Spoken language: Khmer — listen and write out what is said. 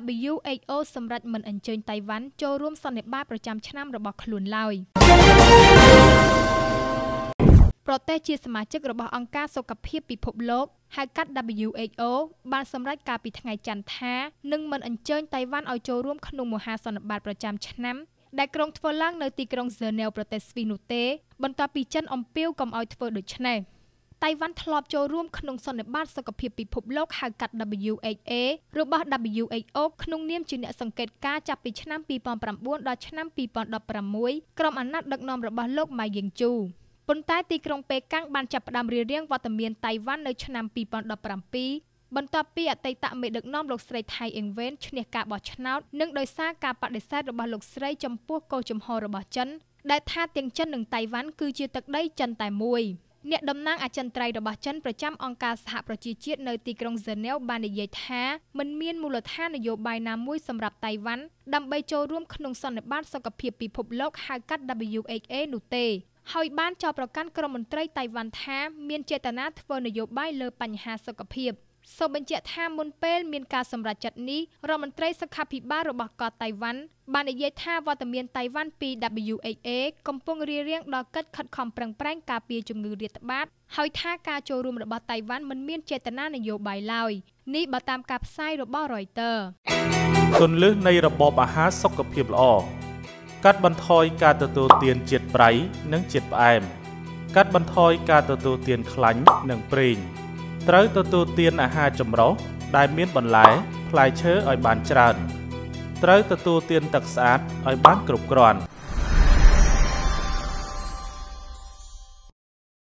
WHO សម្រេចមិនអញ្ជើញតៃវ៉ាន់ចូលរួមសន្និបាតប្រចាំឆ្នាំរបស់ខ្លួនឡើយប្រទេសជាសមាជិករបស់អង្គការសុខភាពពិភពលោកហៅកាត់ WHO បានសម្រេចកាលពីថ្ងៃច័ន្ទថានឹងមិនអញ្ជើញតៃវ៉ាន់ឲ្យចូលរួមក្នុងមហាសន្និបាតប្រចាំឆ្នាំដែលក្រុងធ្វើឡើងនៅទីក្រុងហ្សឺណែវប្រទេសស្វីសនោះទេបន្ទាប់ពីចិនអំពាវកុំឲ្យធ្វើដូច្នេះតៃវ៉ាន់ធ្លាប់ចូលរួមក្នុងសន្និបាតសុខភាពពិភពលោកហៅកាត់ WHA របស់ WHO ក្នុងនាមជាអ្នកសង្កេតការណ៍ចាប់ពីឆ្នាំ2009ដល់ឆ្នាំ2016ក្រុមអាណត្តិដឹកនាំរបស់លោកម៉ៃយៀងជូប៉ុន្តែទីក្រុងប៉េកាំងបានចាប់ផ្ដើមរៀបរៀងវត្តមានតៃវ៉ាន់នៅឆ្នាំ2017បន្ទាប់ពីអតីតមេដឹកនាំលោកស្រីថៃអ៊ីងវ៉េនឈ្នះការបោះឆ្នោតនិងដោយសារការបដិសេធរបស់លោកស្រីចំពោះកូនចំហរបស់ចិនដែលថាទាំងចិននិងតៃវ៉ាន់គឺជាទឹកដីចិនតែមួយអ្នកតំណាងអចិន្ត្រៃយ៍របស់ចិនប្រចាំអង្គការសហប្រជាជាតិនៅទីក្រុងហ្សឺណែវបាននិយាយថាមិនមានមូលដ្ឋាននយោបាយណាមួយសម្រាប់តៃវ៉ាន់ដើម្បីចូលរួមក្នុងសន្និបាតសុខភាពពិភពលោកហៅកាត់ WHA នោះទេហើយបានចោទប្រកាន់ក្រមមន្ត្រីតៃវ៉ាន់ថាមានចេតនាធ្វើនយោបាយលើបញ្ហាសុខភាពសូមបញ្ជាក់ថាមុនពេលមានការសម្រេចចិត្តនេះរដ្ឋមន្ត្រីសុខាភិបាលរបស់រដ្ឋតៃវ៉ាន់បាននិយាយថាវត្តមានតៃវ៉ាន់ពី WHA កំពុងរារាំងដល់កិច្ចខិតខំប្រឹងប្រែងការពារជំងឺរាតត្បាតហើយថាការចូលរួមរបស់តៃវ៉ាន់មិនមានចេតនានយោបាយឡើយនេះបើតាមការផ្សាយរបស់ Reuters គន្លឹះនៃរបបអាហារសុខភាពល្អកាត់បន្ថយការទទួលទានជាតិប្រៃនិងជាតិផ្អែមកាត់បន្ថយការទទួលទានខ្លាញ់និងប្រេងត្រូវទទួលទានអាហារចម្រុះដែលមានបន្លែផ្លែឈើឲ្យបានច្រើនត្រូវទទួលទានទឹកស្អាតឲ្យបានគ្រប់គ្រាន់